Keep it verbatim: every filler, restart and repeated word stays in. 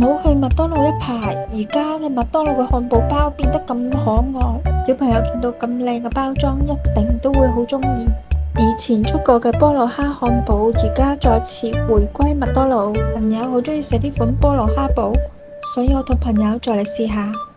冇去麥當勞一排，而家嘅麥當勞嘅漢堡包變得咁可愛，小朋友見到咁靚嘅包裝，一定都會好中意。以前出過嘅菠蘿蝦漢堡，而家再次回歸麥當勞。朋友好中意食呢款菠蘿蝦堡，所以我同朋友再嚟試下。